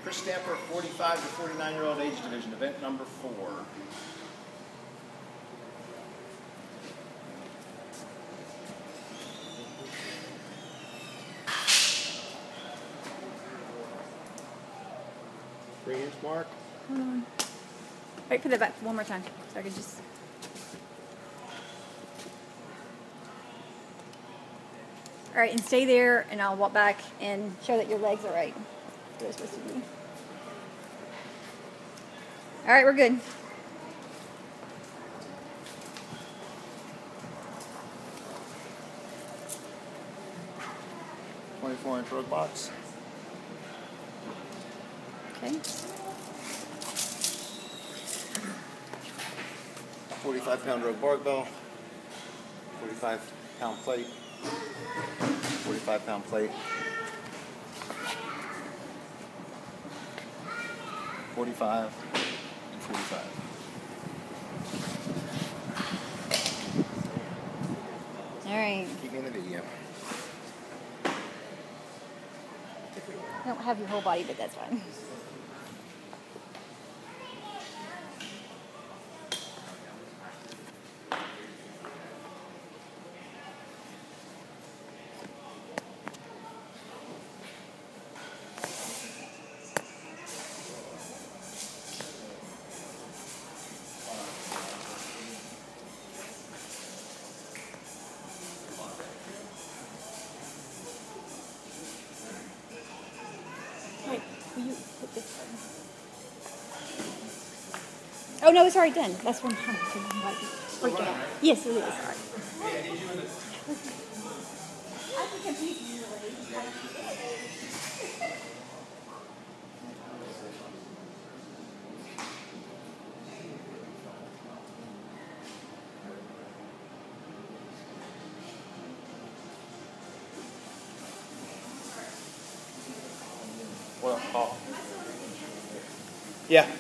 Chris Stamper, 45 to 49-year-old age division, event number 4. Three-inch mark. Hold on. Wait for that back one more time, so I can just. All right, and stay there, and I'll walk back and show that your legs are right. Where they're supposed to be. All right, we're good. .24-inch rogue box. Okay. 45-pound rogue barbell. 45-pound plate. 45-pound plate. 45 and 45. All right. Keep me in the video. I don't have your whole body, but that's fine. Wait, will you put this one? Oh no, it's already done. That's one. Yes, it is. All right. What up, Paul? Yeah.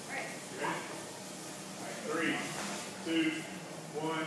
3, 2, 1.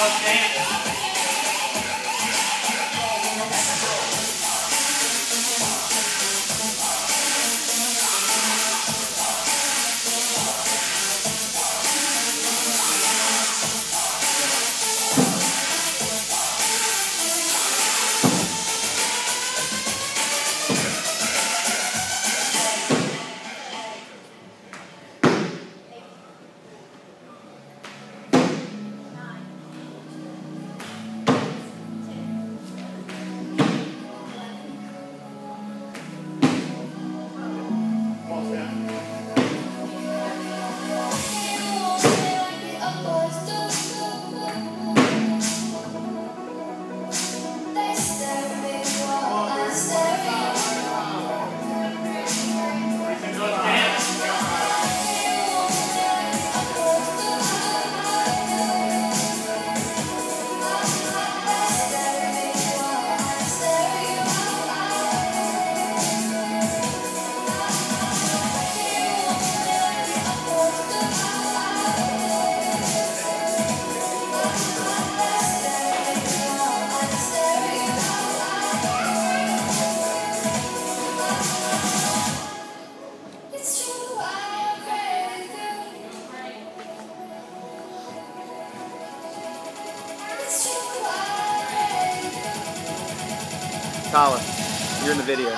Tyler, you're in the video.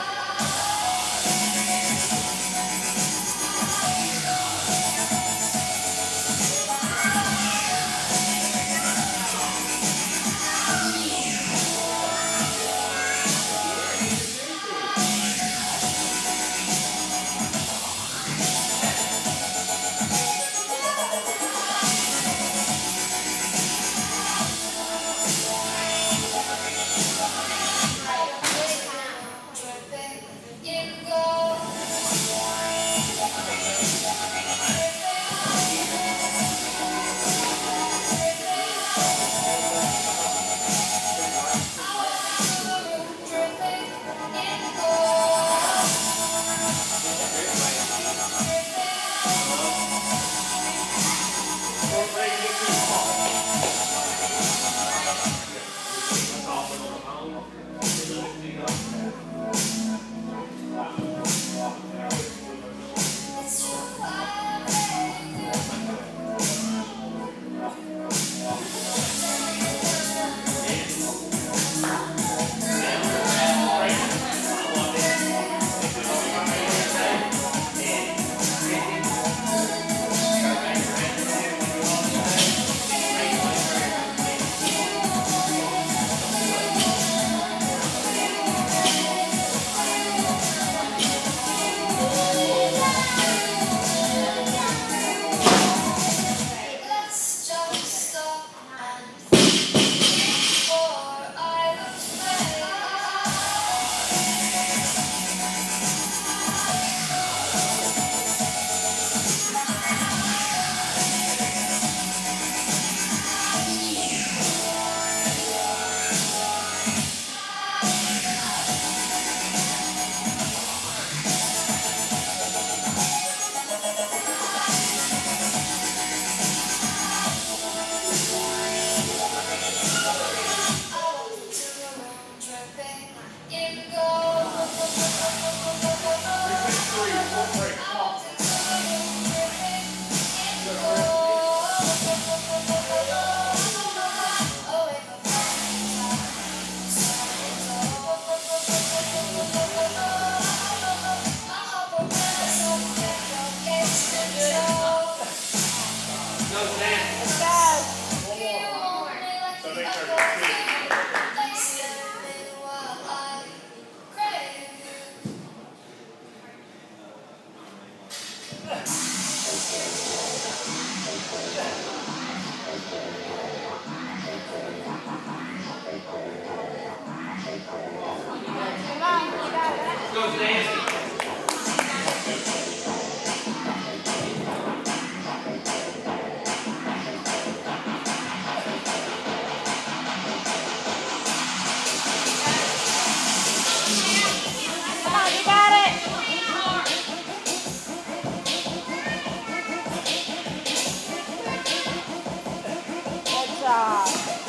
Good job.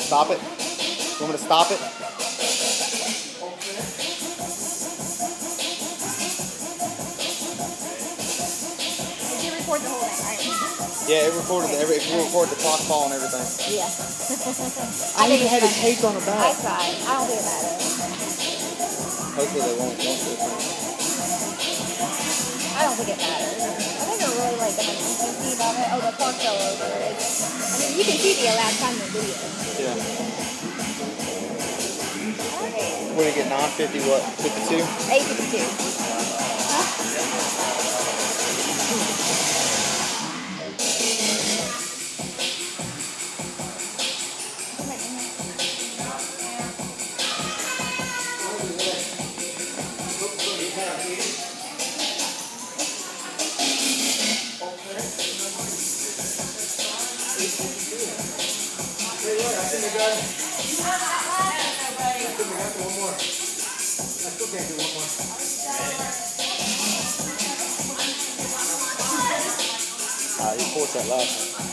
stop it? You want me to stop it? Did you record the whole thing, right? Yeah, it recorded the clock fall and everything. Yeah. I even had it it's taped on the fine. back. That's fine. I don't think it matters. Hopefully they won't. I don't think it matters. I think they're really like gonna see about it. Oh, the clock fell over. I mean, you can see the elapsed time in the video. Yeah. Okay. What did it get? 950? What? 52? 8:52. You forced that last one.